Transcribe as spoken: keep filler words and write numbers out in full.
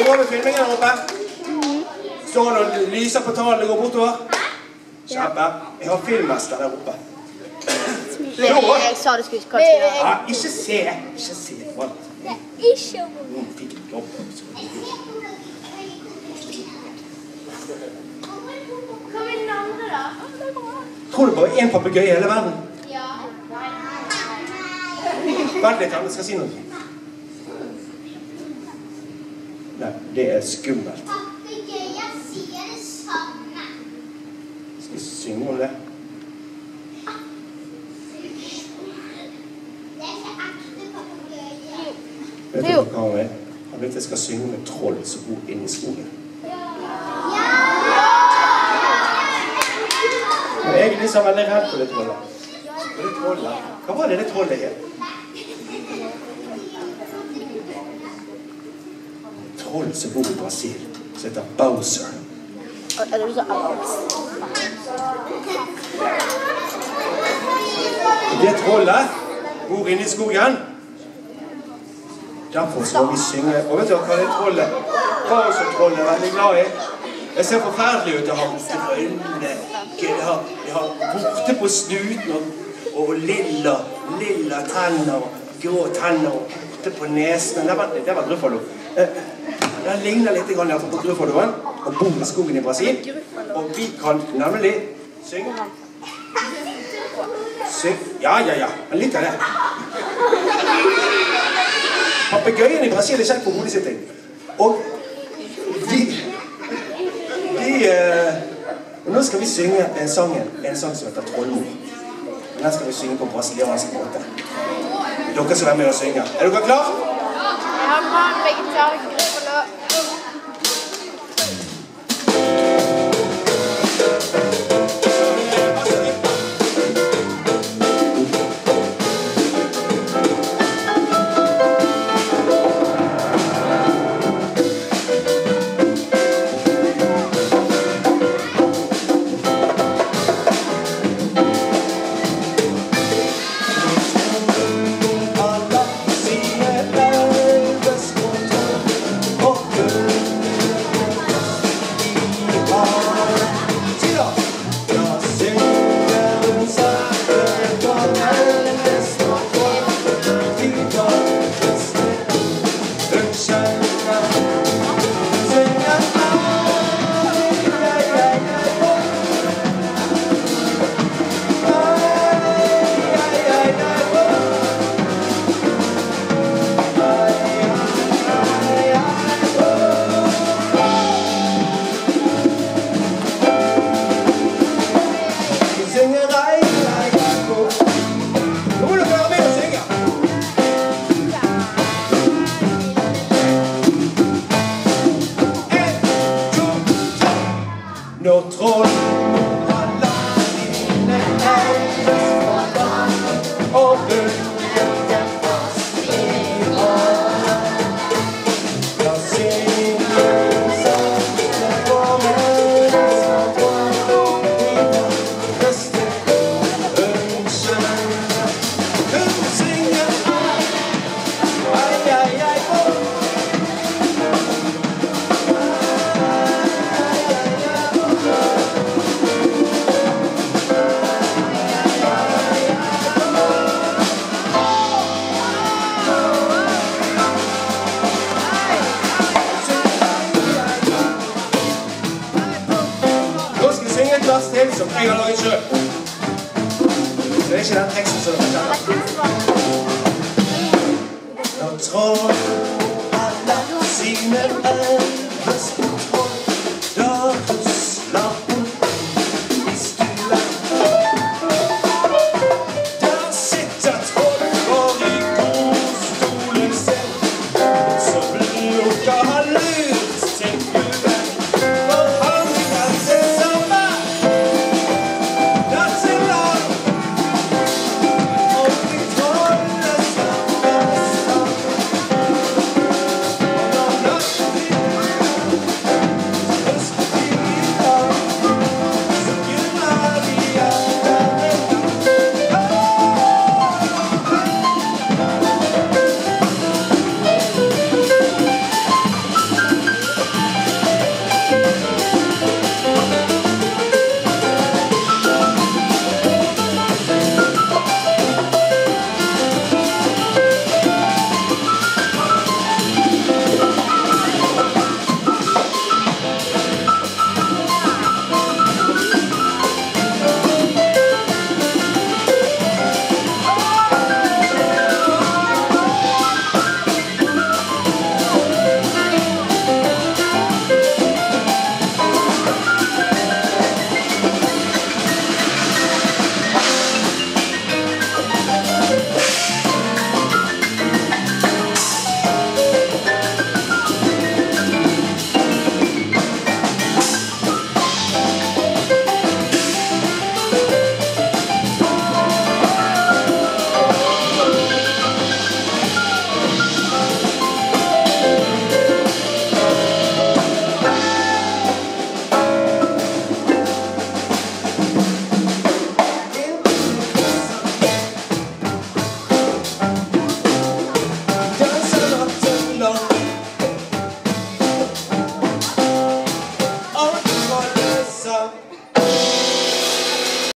bra med filmingen her oppe? Står han og lyser på tallene går bortover? Kjempe. Jeg har filmmester der oppe. Jeg sa det skulle kanskje gjøre. Ja, ikke se. Ikke se. Det er ikke Noen fikk jobb. Hva med den andre da? Tror du bare en papegøye i hele verden? Ja. Vent litt, jeg skal si noe. Nei, det er skummelt. Papegøyer sier det samme. Skal vi synge om det? Det er ikke ekte papegøyer. Vet du hva han er? Han vet jeg skal synge om et troll som bor inne i skogen. Men egentlig så er jeg veldig redd for det trollet. For det trollet. Hva var det det trollet het? Troll som bor i Brasil, som heter Bowser. Er det du sa Alex? Det trollet bor inne i skogen. Derfor skal vi synge. Og vet du hva det trollet? Bowser-trollet er veldig glad i. Det ser forferdelig ut. Det har grønne, det har, det har borte på snuten og, og lilla, lilla tenner, grå tenner og borte på nesen. Det var, det var Gruffalo. Det ligner litt grann på Gruffaloen og bor i skogen i Brasil. Og vi kan nemlig synge. Syng. Ja, ja, ja. Men litt av det. Papegøyen i Brasil er kjent på hodesitting. Og de... de uh, og nå skal vi synge en sang, en sang som heter Trollmor. Den skal vi synge på brasiliansk måte. Dere skal være med og synge. Er dere klar? Jeg har mann, vegetar, Gruffalo. Når troll har lagt sine elvesmål og bundet fast i hånden, da synger sakte på mennesker i nærmeste ønske. Hun synger ei, ei, ei, ei, til som jeg har laget selv. Så det er ikke den teksten som dere kjenner. Når troll